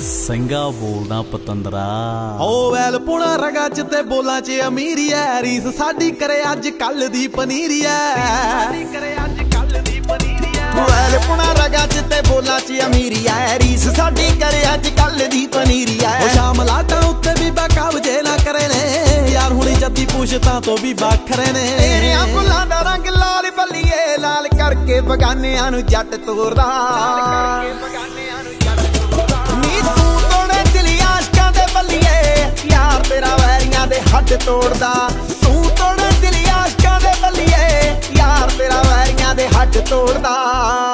ਸਿੰਘਾ ਬੋਲਦਾ ਪਤੰਦਰਾ ਓ ਵੈਲ ਪੁਣਾ ਰਗਾ ਚ ਤੇ ਬੋਲਾਂ ਚ ਅਮੀਰੀ ਐ ਰੀਸ ਸਾਡੀ ਕਰੇ ਅੱਜ ਕੱਲ ਦੀ ਪਨੀਰੀ ਐ ਵੈਲ ਪੁਣਾ ਰਗਾ ਚ ਤੇ ਬੋਲਾਂ ਚ ਅਮੀਰੀ ਐ ਰੀਸ ਸਾਡੀ ਕਰੇ ਅੱਜ ਕੱਲ ਦੀ ਪਨੀਰੀ ਐ ਓ ਸ਼ਾਮ ਲਾਟਾਂ ਉੱਤੇ ਵੀ ਬਕਾਵ ਜੇ ਨਾ ਕਰੇ ਨੇ ਯਾਰ ਹੁਣੀ ਜੱਦੀ ਪੁੱਛਤਾਂ ਤੋਂ ਵੀ ਵੱਖਰੇ ਨੇ ਤੇਰਿਆਂ ਫੁੱਲਾਂ ਦਾ ਰੰਗ ਲਾਲ ਬੱਲੀਏ ਲਾਲ ਕਰਕੇ ਬਗਾਨਿਆਂ ਨੂੰ ਜੱਟ ਤੋਰਦਾ यार तेरा वैरियां दे हड तोड़दा तू तोड़ दिल आशिकां दे बल्लिए यार तेरा वैरियां दे हड तोड़दा।